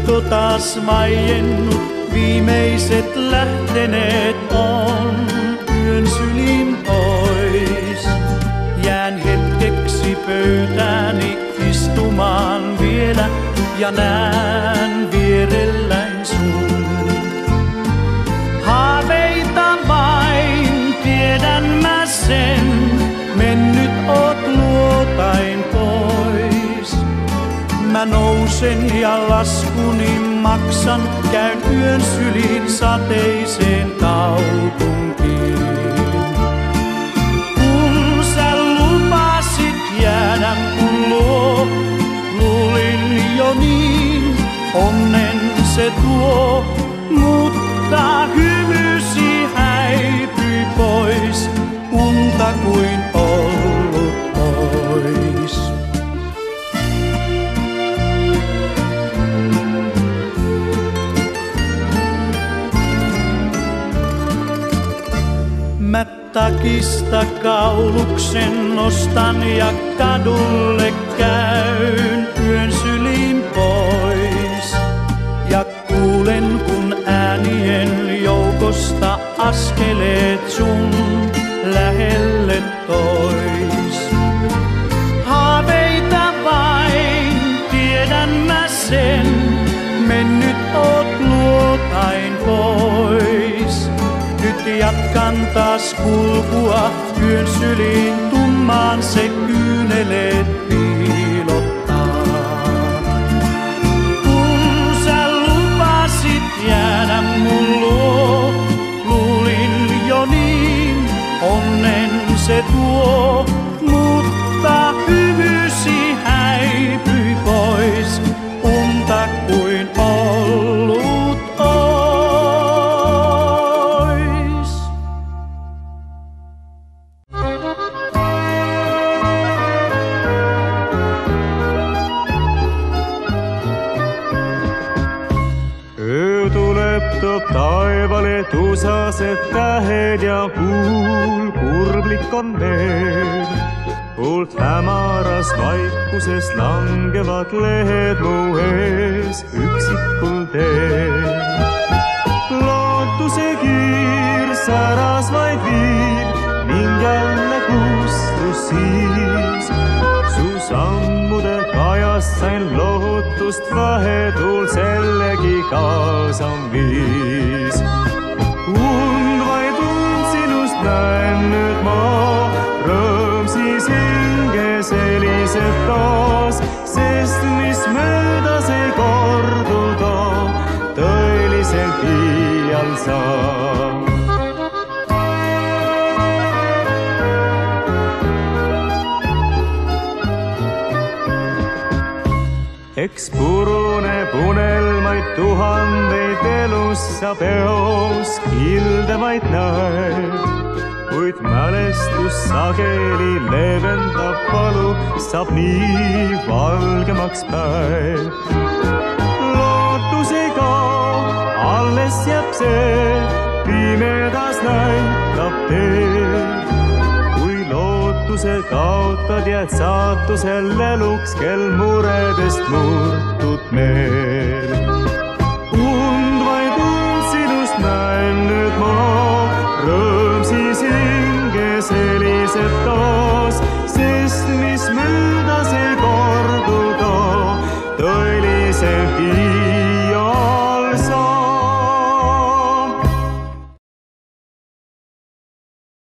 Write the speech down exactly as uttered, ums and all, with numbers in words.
aurinko taas vaiennut, viimeiset lähteneet on yön syliin pois. Jään hetkeksi pöytääni istumaan vielä ja näen vierelläin sun. Haaveita vain, tiedän mä sen, mennyt oot luotain pois. Mä nousen ja laskuni maksan, käyn yön syliin sateiseen kaupunkiin. Kun sä lupasit jäädä mun luo, luulin jo niin, onnen se tuo, mutta hymysi häipyi pois, unta kuin ollut ois. Mä takista kauluksen nostan ja kadulle käyn yön syliin pois. Ja kuulen kun äänien joukosta askeleet sun lähelle tois. Haaveita vain, tiedän mä sen, mennyt oot luotain pois. Nyt jatkan taas kulkua yön syliin, tummaan se kyyneleet piilottaa. Kun sä lupasit jäädä mun luo, luulin jo niin, onnen se tuo, mutta hymysi häipyi pois, unta kuin ollut ois. Taivaalle tusaset tähed ja kuul kurglikon need. Poolt hämaras vaikuses langevad lehed mu ees üksikul teel. Lootuse kiir säras vaid viib ning jälle kustus siis. Su sammude kajast sain lohutust, vahetul sellegi kaasam viis. Und vaid und sinust näen nüüd ma, rõõm siis hinge sellised taas, sest mis möödas ei korduda, tõeliselt iial saab. Eks puruneb unelmaid tuhandeid elus sa peos kildemaid näed, kuid mälestus sageli leevendab valu, saab nii valgemaks päev. Lootus ei kao, alles jääb see, pimedas näitab teed. Lootuse kaotad, jääd saatusel eluks, kel muredest murtud meel. Und vaid und sinust näen nüüd ma, rõõm siis hinge sellised taas, sest mis möödas ei